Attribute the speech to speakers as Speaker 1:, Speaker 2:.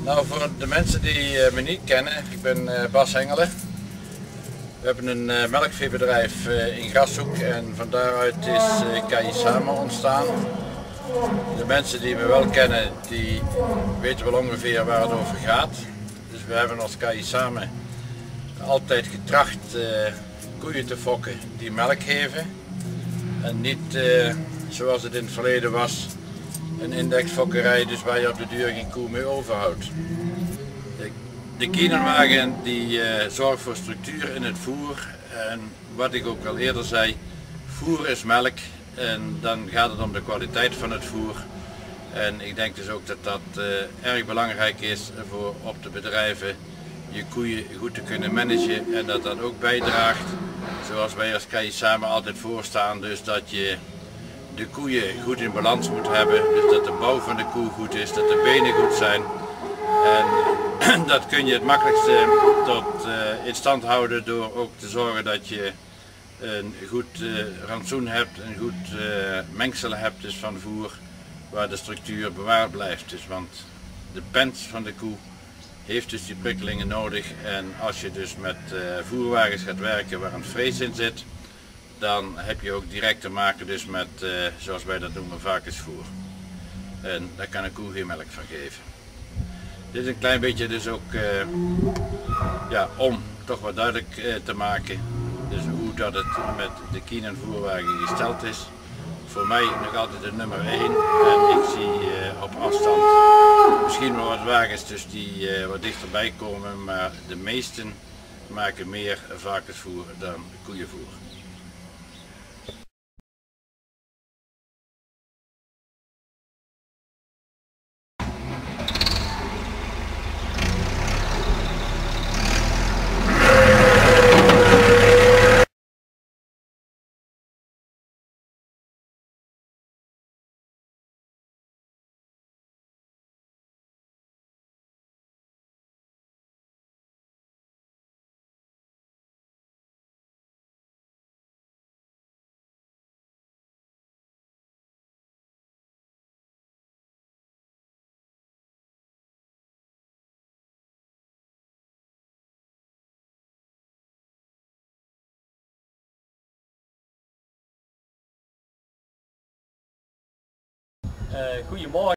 Speaker 1: Nou, voor de mensen die me niet kennen, ik ben Bas Hengelen. We hebben een melkveebedrijf in Grashoek en van daaruit is KI Samen ontstaan. De mensen die me wel kennen, die weten wel ongeveer waar het over gaat. Dus we hebben als KI Samen altijd getracht koeien te fokken die melk geven. En niet zoals het in het verleden was, een indexfokkerij, dus waar je op de duur geen koe meer overhoudt. De Kienenwagen die zorgt voor structuur in het voer en wat ik ook al eerder zei, voer is melk en dan gaat het om de kwaliteit van het voer. En ik denk dus ook dat dat erg belangrijk is voor op de bedrijven je koeien goed te kunnen managen en dat dat ook bijdraagt, zoals wij als KI Samen altijd voorstaan, dus dat je de koeien goed in balans moet hebben, dus dat de bouw van de koe goed is, dat de benen goed zijn. En dat kun je het makkelijkste tot in stand houden door ook te zorgen dat je een goed rantsoen hebt, een goed mengsel hebt dus van voer waar de structuur bewaard blijft. Dus, want de pens van de koe heeft dus die prikkelingen nodig en als je dus met voerwagens gaat werken waar een vrees in zit, dan heb je ook direct te maken dus met, zoals wij dat noemen, varkensvoer. En daar kan een koe geen melk van geven. Dit is een klein beetje dus ook ja, om toch wat duidelijk te maken dus hoe dat het met de Kienen voerwagen gesteld is. Voor mij nog altijd de nummer 1 en ik zie op afstand misschien wel wat wagens dus die wat dichterbij komen, maar de meesten maken meer varkensvoer dan koeienvoer.
Speaker 2: Goedemorgen.